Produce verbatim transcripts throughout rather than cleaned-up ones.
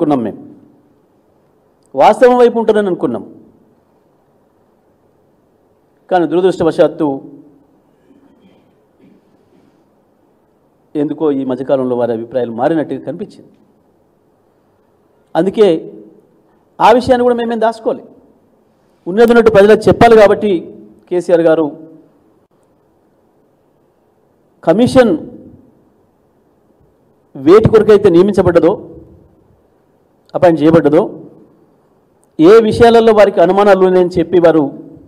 అనుకున్నాం, మేము వాస్తవం వైపు ఉంటుందని అనుకున్నాం. కానీ దురదృష్టవశాత్తు ఎందుకో ఈ మధ్యకాలంలో వారి అభిప్రాయాలు మారినట్టుగా కనిపించింది. అందుకే ఆ విషయాన్ని కూడా మేమేం దాచుకోవాలి, ఉన్నది ఉన్నట్టు ప్రజలకు చెప్పాలి. కాబట్టి కేసీఆర్ గారు కమిషన్ వేటి కొరకైతే నియమించబడ్డదో, అపాయింట్ చేయబడ్డదో, ఏ విషయాలలో వారికి అనుమానాలు ఉన్నాయని చెప్పి వారు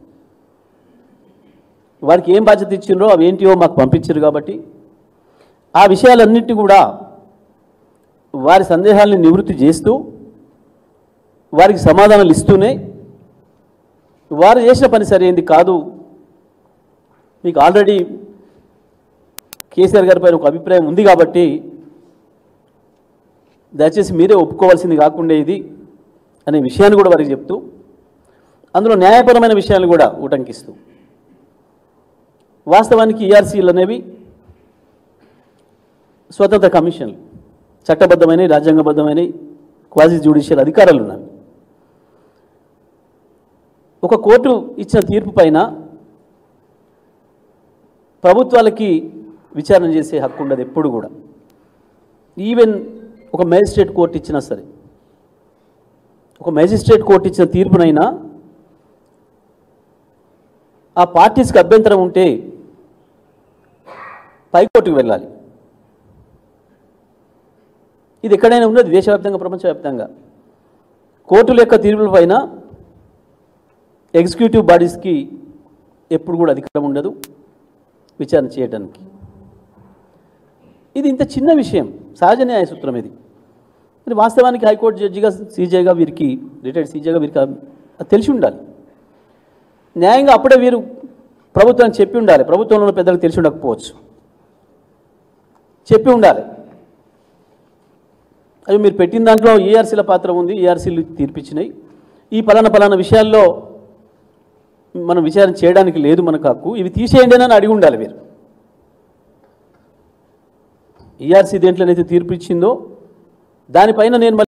వారికి ఏం బాధ్యత ఇచ్చిండ్రో అవి ఏంటివో మాకు పంపించారు. కాబట్టి ఆ విషయాలన్నింటినీ కూడా వారి సందేహాలను నివృత్తి చేస్తూ వారికి సమాధానాలు ఇస్తూనే వారు చేసిన పని సరైంది కాదు, మీకు ఆల్రెడీ కేసీఆర్ గారి పైన ఒక అభిప్రాయం ఉంది కాబట్టి దయచేసి మీరే ఒప్పుకోవాల్సింది కాకుండా ఇది అనే విషయాన్ని కూడా వారికి చెప్తూ, అందులో న్యాయపరమైన విషయాన్ని కూడా ఉటంకిస్తూ, వాస్తవానికి ఈఆర్సీలు అనేవి స్వతంత్ర కమిషన్లు, చట్టబద్ధమైన రాజ్యాంగబద్ధమైన క్వాజీ జ్యుడిషియల్ అధికారాలు ఉన్నాయి. ఒక కోర్టు ఇచ్చిన తీర్పు పైన ప్రభుత్వాలకి విచారణ చేసే హక్కు ఉండదు ఎప్పుడు కూడా. ఈవెన్ ఒక మేజిస్ట్రేట్ కోర్టు ఇచ్చినా సరే, ఒక మేజిస్ట్రేట్ కోర్టు ఇచ్చిన తీర్పునైనా ఆ పార్టీస్కి అభ్యంతరం ఉంటే పైకోర్టుకు వెళ్ళాలి. ఇది ఎక్కడైనా ఉన్నది, దేశవ్యాప్తంగా ప్రపంచవ్యాప్తంగా. కోర్టుల యొక్క తీర్పుల పైన ఎగ్జిక్యూటివ్ బాడీస్కి ఎప్పుడు కూడా అధికారం ఉండదు విచారణ చేయడానికి. ఇది ఇంత చిన్న విషయం, సహజ న్యాయ సూత్రం ఇది. మరి వాస్తవానికి హైకోర్టు జడ్జిగా, సీజేగా వీరికి, రిటైర్డ్ సీజేగా వీరికి అది తెలిసి ఉండాలి. న్యాయంగా అప్పుడే వీరు ప్రభుత్వానికి చెప్పి ఉండాలి. ప్రభుత్వంలో ఉన్న పెద్దలకు తెలిసి ఉండకపోవచ్చు, చెప్పి ఉండాలి. అవి మీరు పెట్టిన దాంట్లో ఈఆర్సీల పాత్ర ఉంది, ఈఆర్సీలు తీర్పిచ్చినాయి, ఈ పలానా పలానా విషయాల్లో మనం విచారణ చేయడానికి లేదు మనకు హక్కు, ఇవి తీసేయండి అని అడిగి ఉండాలి మీరు. ఈఆర్సీ దేంట్లోనైతే తీర్పు ఇచ్చిందో దానిపైన నేను